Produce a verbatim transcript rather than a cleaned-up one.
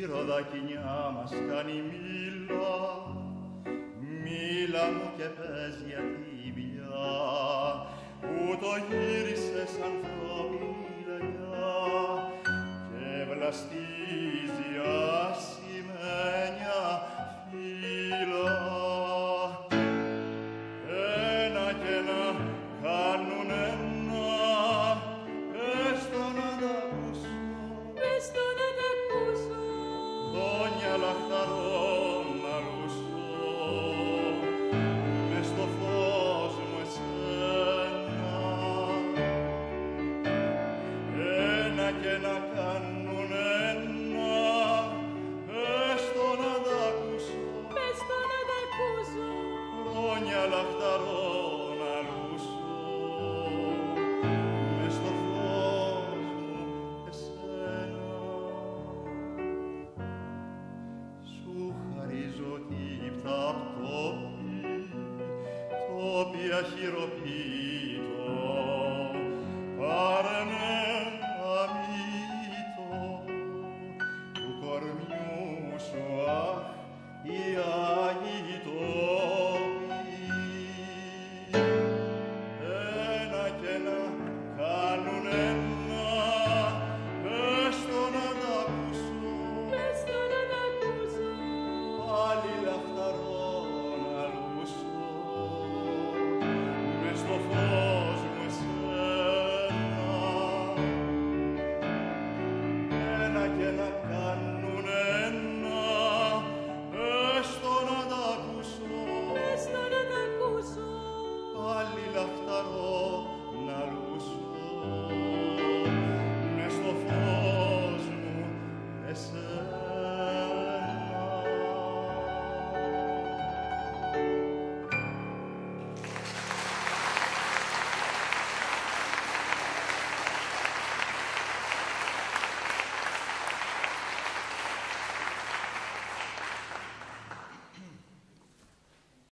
ροδακινιά μας κάνει μίλα, μίλα μου και πες γιατί πια, που το γύρισες ανθρώπινη λαγιά και βλαστίζει ασημένια φύλλα. Ένα και να κάνουν ένα, πες το να τ' ακούσω, πες το να τ' ακούσω, χρόνια λαχταρώ να λούσω, μες στο φως μου εσένα. Ένα και να κάνουν ένα, πες το να τ' ακούσω, πες το να τ' ακούσω, χρόνια λαχταρώ να λούσω, μες στο φως μου εσένα. Σου χαρίζω την πτάπτοπη, τόπια χειροποίητη,